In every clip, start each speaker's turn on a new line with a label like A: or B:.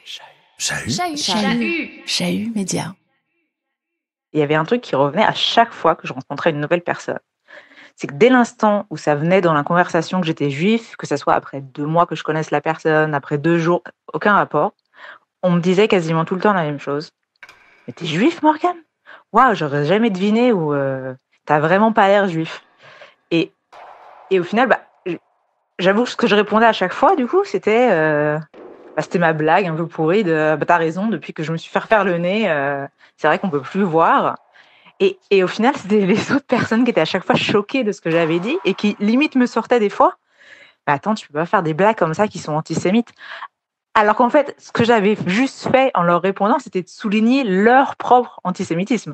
A: Chahut Média.
B: Il y avait un truc qui revenait à chaque fois que je rencontrais une nouvelle personne. C'est que dès l'instant où ça venait dans la conversation que j'étais juif, que ce soit après 2 mois que je connaisse la personne, après 2 jours, aucun rapport, on me disait quasiment tout le temps la même chose. « Mais t'es juif, Morgane ? Waouh, j'aurais jamais deviné, ou t'as vraiment pas l'air juif. » Et au final, j'avoue que ce que je répondais à chaque fois, du coup, c'était ma blague un peu pourrie de « t'as raison, depuis que je me suis fait refaire le nez, c'est vrai qu'on peut plus voir. » Et au final, c'était les autres personnes qui étaient à chaque fois choquées de ce que j'avais dit et qui, limite, me sortaient des fois. « Attends, tu peux pas faire des blagues comme ça qui sont antisémites. » Alors qu'en fait, ce que j'avais juste fait en leur répondant, c'était de souligner leur propre antisémitisme.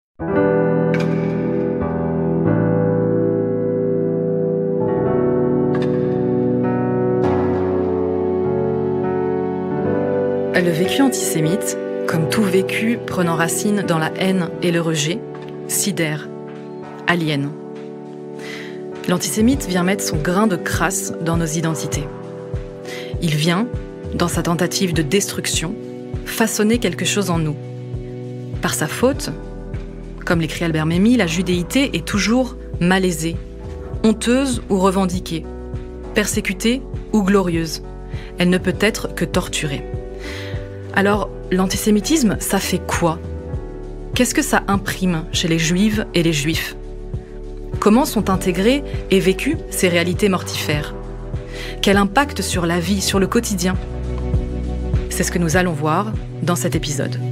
C: Le vécu antisémite, comme tout vécu prenant racine dans la haine et le rejet, sidère, aliène. L'antisémite vient mettre son grain de crasse dans nos identités. Il vient, dans sa tentative de destruction, façonner quelque chose en nous. Par sa faute, comme l'écrit Albert Memmi, la judéité est toujours malaisée, honteuse ou revendiquée, persécutée ou glorieuse. Elle ne peut être que torturée. Alors, l'antisémitisme, ça fait quoi ? Qu'est-ce que ça imprime chez les juives et les juifs ? Comment sont intégrées et vécues ces réalités mortifères ? Quel impact sur la vie, sur le quotidien ? C'est ce que nous allons voir dans cet épisode.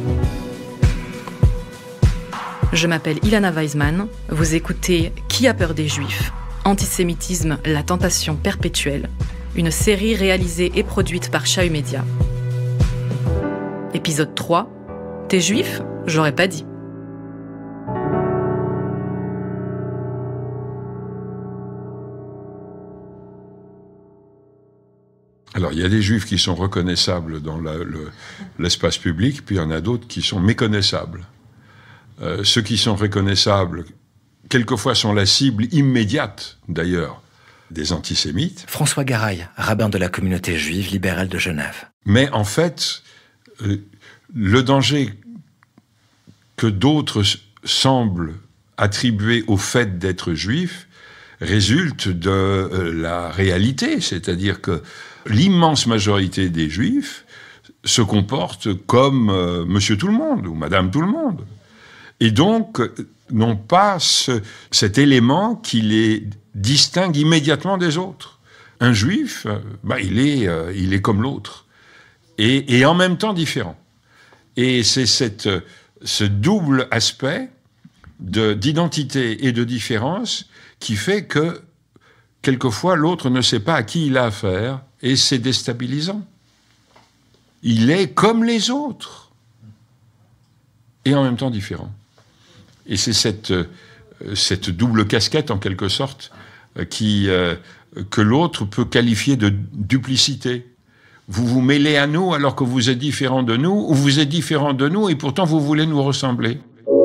C: Je m'appelle Ilana Weisman, vous écoutez Qui a peur des Juifs ? Antisémitisme, la tentation perpétuelle, une série réalisée et produite par Chahut Média. Épisode 3, T'es juif ? J'aurais pas dit.
D: Alors, il y a des juifs qui sont reconnaissables dans l'espace public, puis il y en a d'autres qui sont méconnaissables. Ceux qui sont reconnaissables, quelquefois, sont la cible immédiate, d'ailleurs, des antisémites.
E: François Garaï, rabbin de la communauté juive libérale de Genève.
D: Mais en fait, le danger que d'autres semblent attribuer au fait d'être juif résulte de la réalité, c'est-à-dire que l'immense majorité des juifs se comportent comme monsieur tout le monde ou madame tout le monde. Et donc, n'ont pas cet élément qui les distingue immédiatement des autres. Un juif, il est comme l'autre. Et en même temps différent. Et c'est ce double aspect d'identité et de différence qui fait que, quelquefois, l'autre ne sait pas à qui il a affaire, et c'est déstabilisant. Il est comme les autres, et en même temps différent. Et c'est cette double casquette, en quelque sorte, que l'autre peut qualifier de duplicité. Vous vous mêlez à nous alors que vous êtes différent de nous, ou vous êtes différent de nous et pourtant vous voulez nous ressembler.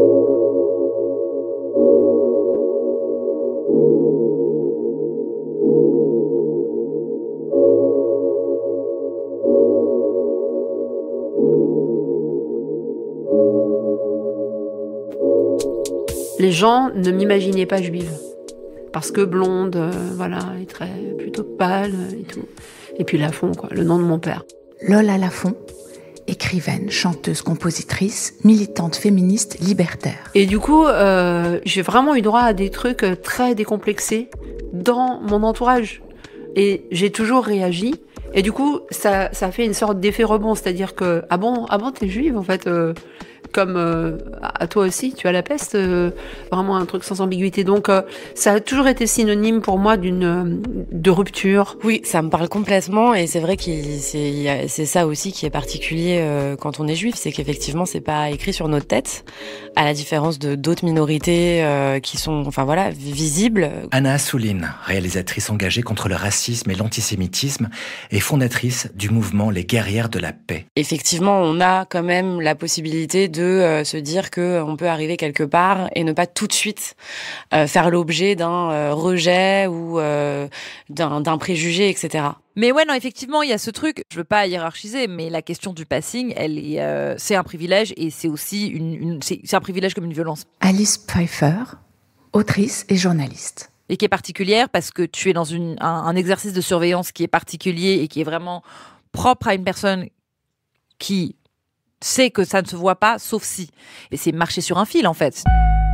F: Les gens ne m'imaginaient pas juive. Parce que blonde, plutôt pâle et tout. Et puis Lafont, le nom de mon père.
A: Lola Lafont, écrivaine, chanteuse, compositrice, militante féministe libertaire.
F: Et du coup, j'ai vraiment eu droit à des trucs très décomplexés dans mon entourage. Et j'ai toujours réagi. Et du coup, ça fait une sorte d'effet rebond. C'est-à-dire que, ah bon, t'es juive, en fait comme à toi aussi, tu as la peste, vraiment un truc sans ambiguïté. Donc, ça a toujours été synonyme pour moi de rupture.
G: Oui, ça me parle complètement, et c'est vrai que c'est ça aussi qui est particulier quand on est juif, c'est qu'effectivement, c'est pas écrit sur notre tête, à la différence de d'autres minorités qui sont, visibles.
E: Anna Assouline, réalisatrice engagée contre le racisme et l'antisémitisme, et fondatrice du mouvement Les Guerrières de la Paix.
G: Effectivement, on a quand même la possibilité de de se dire que on peut arriver quelque part et ne pas tout de suite faire l'objet d'un rejet ou d'un préjugé, etc.
H: Mais ouais, non, effectivement, il y a ce truc, je veux pas hiérarchiser, mais la question du passing, c'est un privilège et c'est aussi c'est un privilège comme une violence.
A: Alice Pfeiffer, autrice et journaliste.
H: Et qui est particulière parce que tu es dans un exercice de surveillance qui est particulier et qui est vraiment propre à une personne qui sait que ça ne se voit pas, sauf si. Et c'est marcher sur un fil, en fait.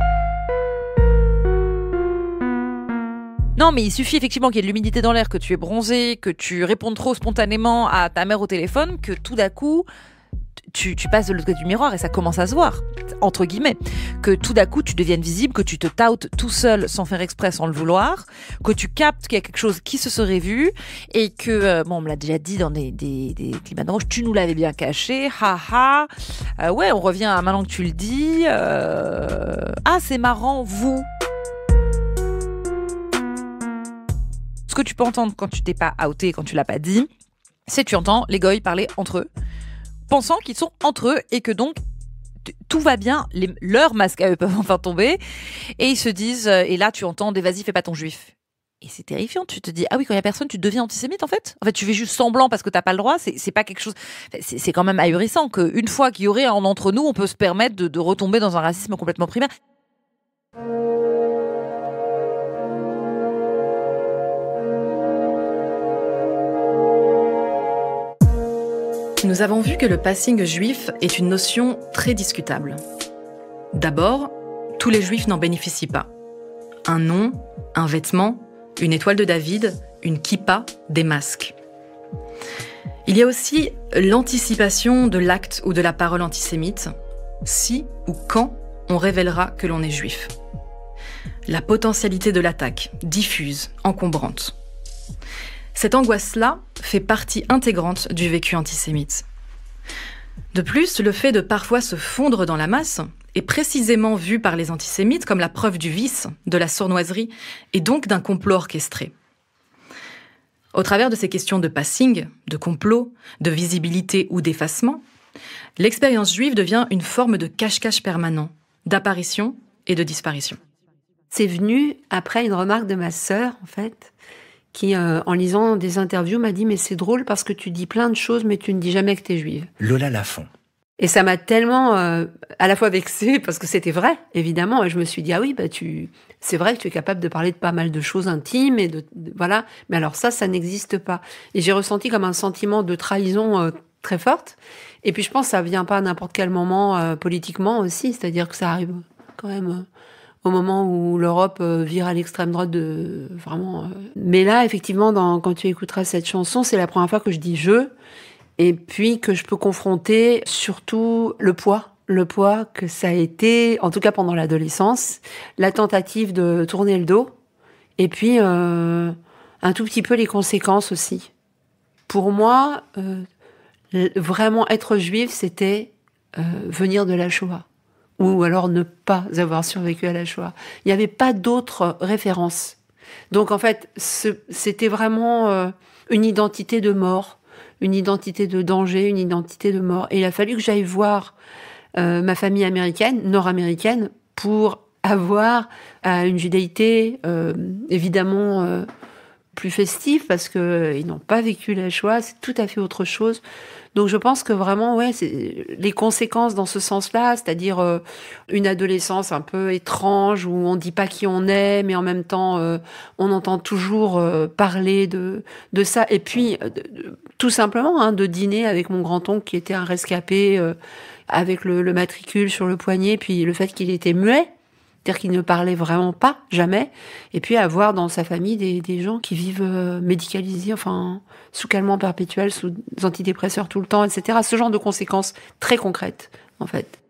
H: Non, mais il suffit effectivement qu'il y ait de l'humidité dans l'air, que tu es bronzé, que tu répondes trop spontanément à ta mère au téléphone, que tout d'un coup, tu passes de l'autre côté du miroir et ça commence à se voir, entre guillemets. Que tout d'un coup, tu deviennes visible, que tu te tautes tout seul sans faire exprès, sans le vouloir, que tu captes qu'il y a quelque chose qui se serait vu et que, on me l'a déjà dit dans des climats de rouge, tu nous l'avais bien caché, haha. Ouais, on revient à maintenant que tu le dis. Ah, c'est marrant, vous. Ce que tu peux entendre quand tu t'es pas outé, quand tu l'as pas dit, c'est que tu entends les goys parler entre eux, pensant qu'ils sont entre eux et que donc tout va bien, leurs masques à eux peuvent enfin tomber et ils se disent, et là tu entends des vas-y fais pas ton juif. Et c'est terrifiant, tu te dis ah oui, quand il y a personne tu deviens antisémite en fait tu fais juste semblant parce que t'as pas le droit, c'est pas quelque chose, c'est quand même ahurissant qu'une fois qu'il y aurait un entre nous on peut se permettre de retomber dans un racisme complètement primaire.
C: Nous avons vu que le passing juif est une notion très discutable. D'abord, tous les juifs n'en bénéficient pas. Un nom, un vêtement, une étoile de David, une kippa, des masques. Il y a aussi l'anticipation de l'acte ou de la parole antisémite, si ou quand on révélera que l'on est juif. La potentialité de l'attaque, diffuse, encombrante. Cette angoisse-là fait partie intégrante du vécu antisémite. De plus, le fait de parfois se fondre dans la masse est précisément vu par les antisémites comme la preuve du vice, de la sournoiserie et donc d'un complot orchestré. Au travers de ces questions de passing, de complot, de visibilité ou d'effacement, l'expérience juive devient une forme de cache-cache permanent, d'apparition et de disparition.
F: C'est venu après une remarque de ma sœur, en fait, qui, en lisant des interviews, m'a dit « Mais c'est drôle parce que tu dis plein de choses, mais tu ne dis jamais que t'es juive. »
E: Lola Lafont.
F: Et ça m'a tellement, à la fois vexée, parce que c'était vrai, évidemment, et je me suis dit « Ah oui, c'est vrai que tu es capable de parler de pas mal de choses intimes, et voilà, mais alors ça n'existe pas. » Et j'ai ressenti comme un sentiment de trahison très forte, et puis je pense que ça vient pas à n'importe quel moment politiquement aussi, c'est-à-dire que ça arrive quand même... au moment où l'Europe vire à l'extrême droite vraiment. Mais là, effectivement, quand tu écouteras cette chanson, c'est la première fois que je dis « je », et puis que je peux confronter surtout le poids que ça a été, en tout cas pendant l'adolescence, la tentative de tourner le dos, et puis un tout petit peu les conséquences aussi. Pour moi, vraiment être juive, c'était venir de la Shoah. Ou alors ne pas avoir survécu à la Shoah. Il n'y avait pas d'autres références. Donc en fait, c'était vraiment une identité de mort, une identité de danger, une identité de mort. Et il a fallu que j'aille voir ma famille américaine, nord-américaine, pour avoir une judaïté évidemment plus festive, parce qu'ils n'ont pas vécu la Shoah, c'est tout à fait autre chose. Donc je pense que vraiment, ouais, c'est les conséquences dans ce sens-là, c'est-à-dire une adolescence un peu étrange où on dit pas qui on est, mais en même temps on entend toujours parler de ça. Et puis tout simplement de dîner avec mon grand-oncle qui était un rescapé avec le matricule sur le poignet, puis le fait qu'il était muet. C'est-à-dire qu'il ne parlait vraiment pas, jamais. Et puis avoir dans sa famille des gens qui vivent médicalisés, enfin, sous calmant perpétuel, sous antidépresseurs tout le temps, etc. Ce genre de conséquences très concrètes, en fait.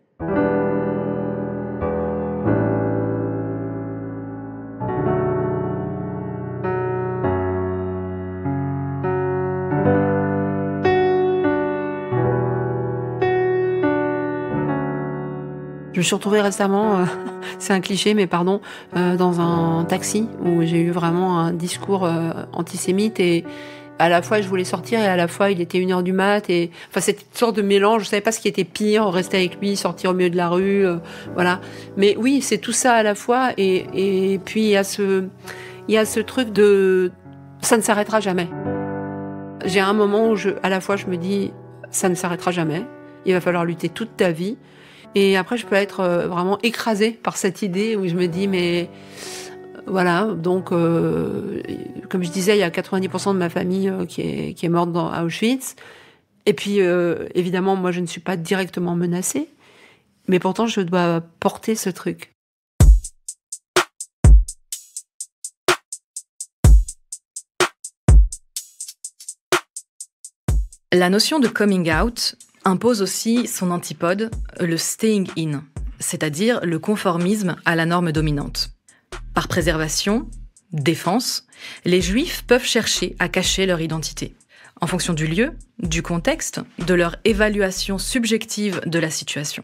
F: Je me suis retrouvée récemment, c'est un cliché, mais pardon, dans un taxi où j'ai eu vraiment un discours antisémite et À la fois, je voulais sortir et à la fois, il était 1h du mat. Et enfin, c'était une sorte de mélange. Je savais pas ce qui était pire, rester avec lui, sortir au milieu de la rue, voilà. Mais oui, c'est tout ça à la fois. Et puis, il y a ce truc de... Ça ne s'arrêtera jamais. J'ai un moment où à la fois, je me dis, ça ne s'arrêtera jamais. Il va falloir lutter toute ta vie. Et après, je peux être vraiment écrasée par cette idée où je me dis, mais... Voilà, donc comme je disais, il y a 90% de ma famille qui est morte à Auschwitz. Et puis, évidemment, moi, je ne suis pas directement menacée. Mais pourtant, je dois porter ce truc.
C: La notion de coming out impose aussi son antipode, le staying in, c'est-à-dire le conformisme à la norme dominante. Par préservation, défense, les Juifs peuvent chercher à cacher leur identité. En fonction du lieu, du contexte, de leur évaluation subjective de la situation.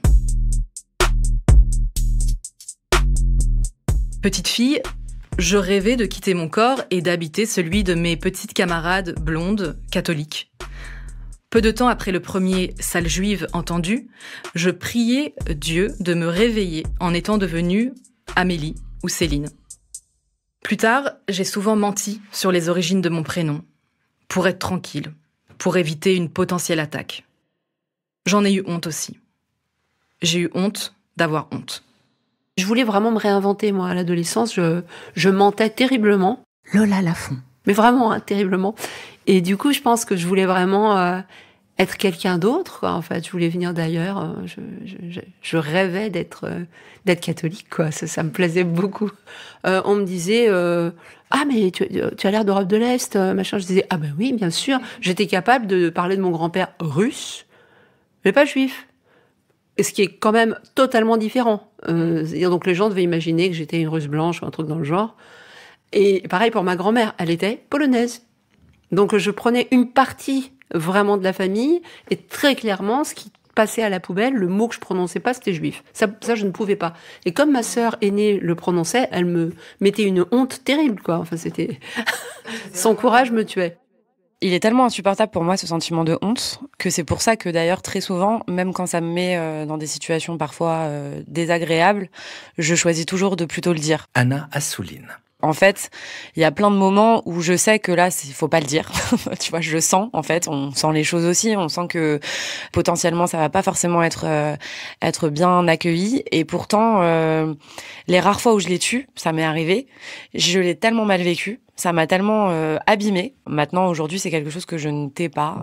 C: Petite fille, je rêvais de quitter mon corps et d'habiter celui de mes petites camarades blondes, catholiques. Peu de temps après le premier sale juive entendu, je priais Dieu de me réveiller en étant devenue Amélie ou Céline. Plus tard, j'ai souvent menti sur les origines de mon prénom, pour être tranquille, pour éviter une potentielle attaque. J'en ai eu honte aussi. J'ai eu honte d'avoir honte.
F: Je voulais vraiment me réinventer, moi, à l'adolescence. Je mentais terriblement.
A: Lola Lafont.
F: Mais vraiment, hein, terriblement. Et du coup, je pense que je voulais vraiment être quelqu'un d'autre, quoi. En fait, je voulais venir d'ailleurs. Je rêvais d'être catholique, quoi. Ça me plaisait beaucoup. On me disait ah, mais tu as l'air d'Europe de l'Est, machin. Je disais ah ben oui, bien sûr. J'étais capable de parler de mon grand-père russe, mais pas juif. Et ce qui est quand même totalement différent. Donc les gens devaient imaginer que j'étais une Russe blanche ou un truc dans le genre. Et pareil pour ma grand-mère, elle était polonaise. Donc je prenais une partie vraiment de la famille, et très clairement, ce qui passait à la poubelle, le mot que je prononçais pas, c'était juif. Ça, je ne pouvais pas. Et comme ma sœur aînée le prononçait, elle me mettait une honte terrible, quoi. Enfin, c'était... Son courage me tuait.
G: Il est tellement insupportable pour moi, ce sentiment de honte, que c'est pour ça que d'ailleurs, très souvent, même quand ça me met dans des situations parfois désagréables, je choisis toujours de plutôt le dire.
E: Anna Assouline.
G: En fait, il y a plein de moments où je sais que là, il faut pas le dire. Tu vois, je le sens, en fait. On sent les choses aussi. On sent que potentiellement, ça va pas forcément être bien accueilli. Et pourtant, les rares fois où je l'ai tué, ça m'est arrivé, je l'ai tellement mal vécu. Ça m'a tellement abîmée. Maintenant, aujourd'hui, c'est quelque chose que je ne tais pas.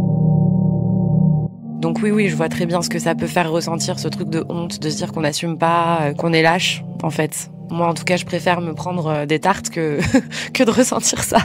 G: Donc oui, je vois très bien ce que ça peut faire ressentir, ce truc de honte, de se dire qu'on n'assume pas, qu'on est lâche, en fait. Moi, en tout cas, je préfère me prendre des tartes que de ressentir ça.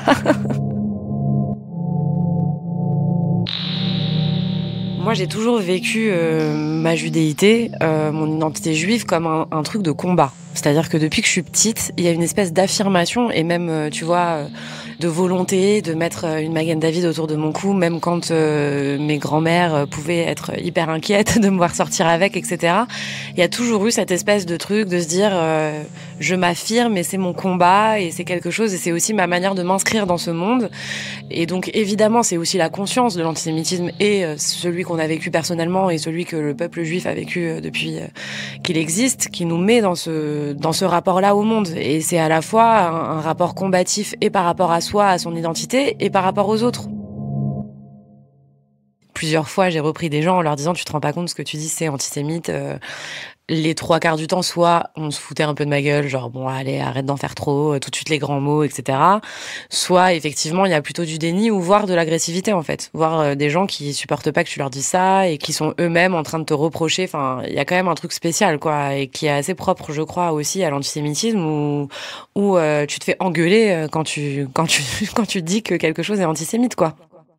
G: Moi, j'ai toujours vécu ma judéité, mon identité juive, comme un truc de combat. C'est-à-dire que depuis que je suis petite, il y a une espèce d'affirmation et même, tu vois, de volonté de mettre une Magen David autour de mon cou, même quand mes grands-mères pouvaient être hyper inquiètes de me voir sortir avec, etc. Il y a toujours eu cette espèce de truc de se dire je m'affirme et c'est mon combat et c'est quelque chose et c'est aussi ma manière de m'inscrire dans ce monde. Et donc évidemment, c'est aussi la conscience de l'antisémitisme et celui qu'on a vécu personnellement et celui que le peuple juif a vécu depuis qu'il existe, qui nous met dans ce rapport-là au monde. Et c'est à la fois un rapport combatif et par rapport à soi, à son identité, et par rapport aux autres. Plusieurs fois, j'ai repris des gens en leur disant « Tu te rends pas compte, ce que tu dis, c'est antisémite ». Les 3/4 du temps, soit on se foutait un peu de ma gueule, genre bon allez, arrête d'en faire trop, tout de suite les grands mots, etc. Soit effectivement il y a plutôt du déni ou voire de l'agressivité en fait, voire des gens qui supportent pas que tu leur dises ça et qui sont eux-mêmes en train de te reprocher. Enfin, il y a quand même un truc spécial quoi, et qui est assez propre, je crois aussi à l'antisémitisme où tu te fais engueuler quand tu dis que quelque chose est antisémite quoi.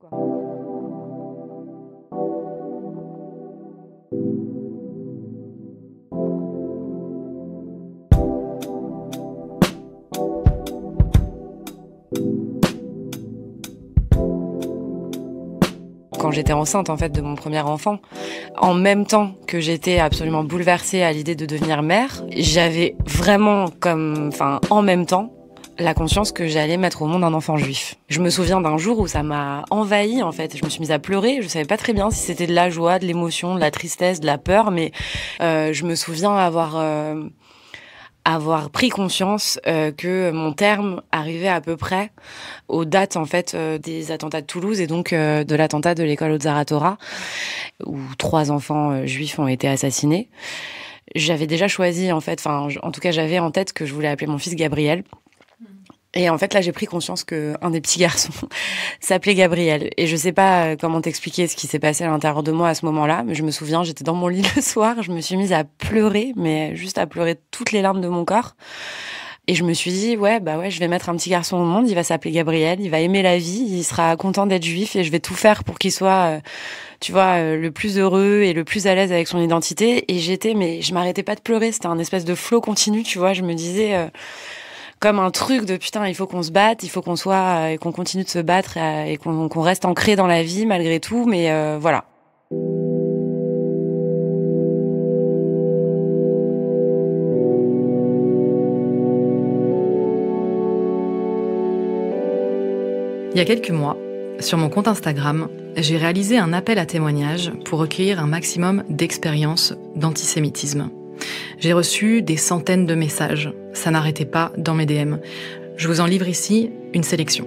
G: Quand j'étais enceinte en fait de mon premier enfant, en même temps que j'étais absolument bouleversée à l'idée de devenir mère, j'avais vraiment en même temps la conscience que j'allais mettre au monde un enfant juif. Je me souviens d'un jour où ça m'a envahi, en fait. Je me suis mise à pleurer. Je savais pas très bien si c'était de la joie, de l'émotion, de la tristesse, de la peur, mais je me souviens avoir pris conscience que mon terme arrivait à peu près aux dates, en fait, des attentats de Toulouse et donc de l'attentat de l'école Ozar Hatorah, où 3 enfants juifs ont été assassinés. J'avais déjà choisi, en fait, en tout cas, j'avais en tête que je voulais appeler mon fils Gabriel. Et en fait, là, j'ai pris conscience que un des petits garçons s'appelait Gabriel. Et je sais pas comment t'expliquer ce qui s'est passé à l'intérieur de moi à ce moment-là, mais je me souviens, j'étais dans mon lit le soir, je me suis mise à pleurer, mais juste à pleurer toutes les larmes de mon corps. Et je me suis dit, je vais mettre un petit garçon au monde, il va s'appeler Gabriel, il va aimer la vie, il sera content d'être juif et je vais tout faire pour qu'il soit, le plus heureux et le plus à l'aise avec son identité. Et je m'arrêtais pas de pleurer, c'était un espèce de flot continu, tu vois, je me disais... comme un truc de putain, il faut qu'on se batte, il faut qu'on soit et qu'on continue de se battre et qu'on reste ancré dans la vie malgré tout, mais voilà.
C: Il y a quelques mois, sur mon compte Instagram, j'ai réalisé un appel à témoignages pour recueillir un maximum d'expériences d'antisémitisme. J'ai reçu des centaines de messages. Ça n'arrêtait pas dans mes DM. Je vous en livre ici une sélection.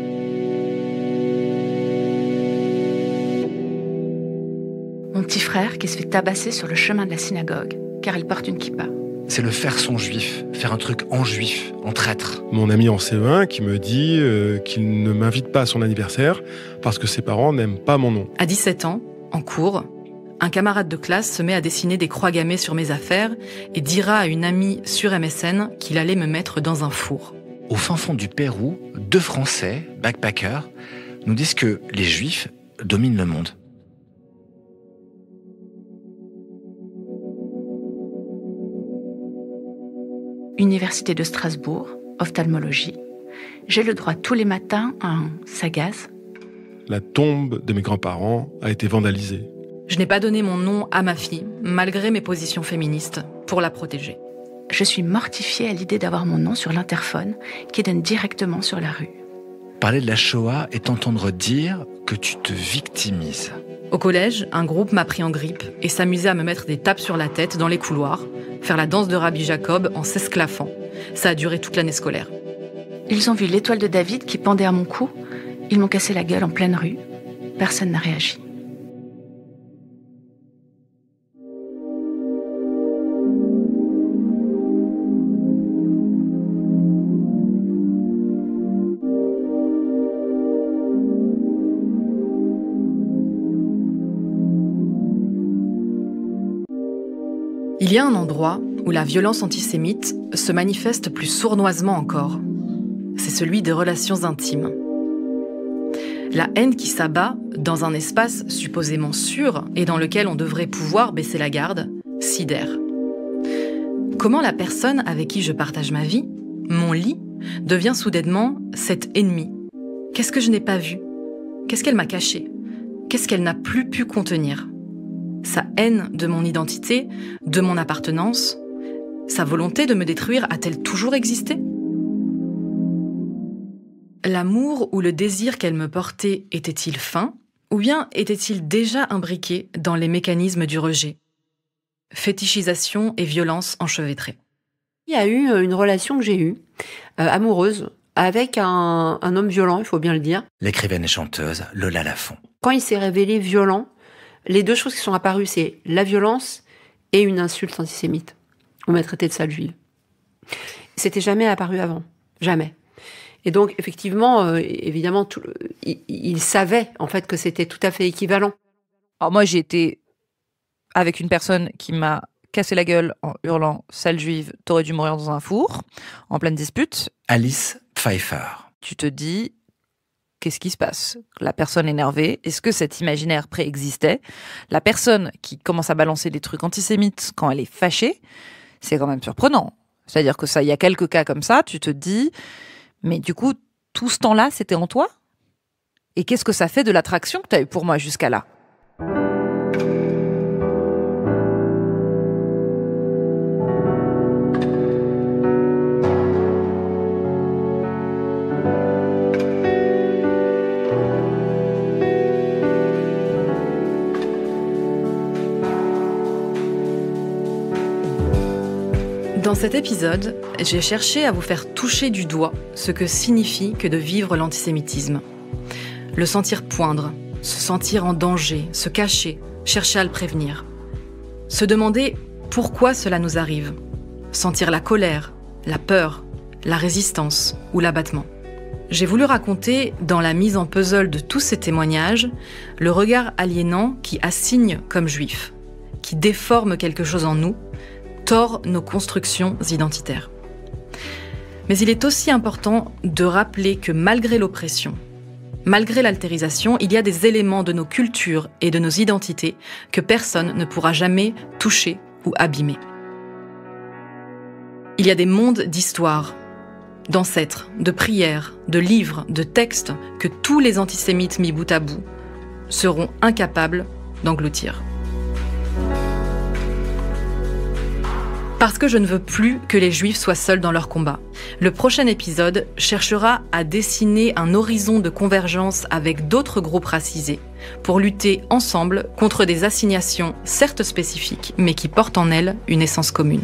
A: Mon petit frère qui se fait tabasser sur le chemin de la synagogue, car il porte une kippa.
E: C'est le faire son juif, faire un truc en juif, en traître.
I: Mon ami en CE1 qui me dit qu'il ne m'invite pas à son anniversaire parce que ses parents n'aiment pas mon nom.
C: À 17 ans, en cours, un camarade de classe se met à dessiner des croix gammées sur mes affaires et dira à une amie sur MSN qu'il allait me mettre dans un four.
E: Au fin fond du Pérou, 2 Français, backpackers, nous disent que les Juifs dominent le monde.
A: Université de Strasbourg, ophtalmologie. J'ai le droit tous les matins à un sagaz.
I: La tombe de mes grands-parents a été vandalisée.
C: Je n'ai pas donné mon nom à ma fille, malgré mes positions féministes, pour la protéger.
A: Je suis mortifiée à l'idée d'avoir mon nom sur l'interphone qui donne directement sur la rue.
E: Parler de la Shoah est entendre dire que tu te victimises.
C: Au collège, un groupe m'a pris en grippe et s'amusait à me mettre des tapes sur la tête dans les couloirs, faire la danse de Rabbi Jacob en s'esclaffant. Ça a duré toute l'année scolaire.
A: Ils ont vu l'étoile de David qui pendait à mon cou. Ils m'ont cassé la gueule en pleine rue. Personne n'a réagi.
C: Il y a un endroit où la violence antisémite se manifeste plus sournoisement encore. C'est celui des relations intimes. La haine qui s'abat dans un espace supposément sûr et dans lequel on devrait pouvoir baisser la garde, sidère. Comment la personne avec qui je partage ma vie, mon lit, devient soudainement cet ennemi? Qu'est-ce que je n'ai pas vu? Qu'est-ce qu'elle m'a caché? Qu'est-ce qu'elle n'a plus pu contenir? Sa haine de mon identité, de mon appartenance, sa volonté de me détruire a-t-elle toujours existé? L'amour ou le désir qu'elle me portait était-il fin, ou bien était-il déjà imbriqué dans les mécanismes du rejet? Fétichisation et violence enchevêtrées.
F: Il y a eu une relation que j'ai eue, amoureuse, avec un homme violent, il faut bien le dire.
E: L'écrivaine et chanteuse Lola Lafont.
F: Quand il s'est révélé violent, les 2 choses qui sont apparues, c'est la violence et une insulte antisémite. On m'a traité de sale juive. C'était jamais apparu avant. Jamais. Et donc, effectivement, évidemment, il savait, en fait, que c'était tout à fait équivalent.
H: Alors moi, j'ai été avec une personne qui m'a cassé la gueule en hurlant « Sale juive, t'aurais dû mourir dans un four », en pleine dispute.
E: Alice Pfeiffer.
H: Tu te dis... Qu'est-ce qui se passe? La personne énervée, est-ce que cet imaginaire préexistait? La personne qui commence à balancer des trucs antisémites quand elle est fâchée, c'est quand même surprenant. C'est-à-dire que ça, il y a quelques cas comme ça, tu te dis, mais du coup, tout ce temps-là, c'était en toi? Et qu'est-ce que ça fait de l'attraction que tu as eue pour moi jusqu'à là?
C: Dans cet épisode, j'ai cherché à vous faire toucher du doigt ce que signifie que de vivre l'antisémitisme. Le sentir poindre, se sentir en danger, se cacher, chercher à le prévenir. Se demander pourquoi cela nous arrive. Sentir la colère, la peur, la résistance ou l'abattement. J'ai voulu raconter, dans la mise en puzzle de tous ces témoignages, le regard aliénant qui assigne comme juif, qui déforme quelque chose en nous, tord nos constructions identitaires. Mais il est aussi important de rappeler que malgré l'oppression, malgré l'altérisation, il y a des éléments de nos cultures et de nos identités que personne ne pourra jamais toucher ou abîmer. Il y a des mondes d'histoire, d'ancêtres, de prières, de livres, de textes que tous les antisémites mis bout à bout seront incapables d'engloutir. Parce que je ne veux plus que les Juifs soient seuls dans leur combat. Le prochain épisode cherchera à dessiner un horizon de convergence avec d'autres groupes racisés pour lutter ensemble contre des assignations certes spécifiques, mais qui portent en elles une essence commune.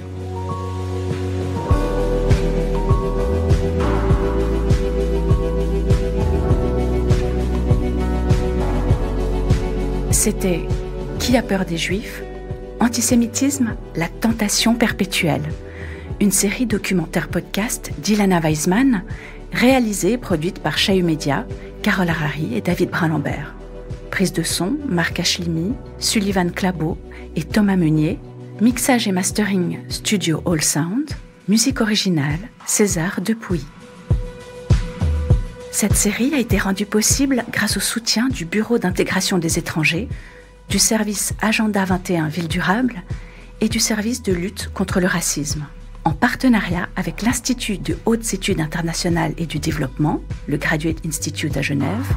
A: C'était Qui a peur des Juifs ? Antisémitisme, la tentation perpétuelle. Une série documentaire-podcast d'Ilana Weizmann, réalisée et produite par Chahu Media, Carole Harari et David Brun-Lambert. Prise de son, Marc Achlimi, Sullivan Clabot et Thomas Meunier. Mixage et mastering, Studio All Sound. Musique originale, César Depuy. Cette série a été rendue possible grâce au soutien du Bureau d'intégration des étrangers, du service Agenda 21 Ville Durable et du service de lutte contre le racisme, en partenariat avec l'Institut de hautes études internationales et du développement, le Graduate Institute à Genève.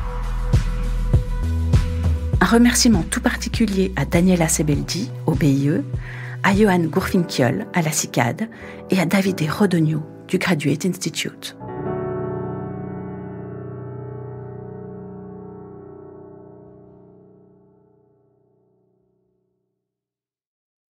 A: Un remerciement tout particulier à Daniela Sebeldi, au BIE, à Johan Gurfinkiol, à la CICAD, et à Davide Rodogno, du Graduate Institute.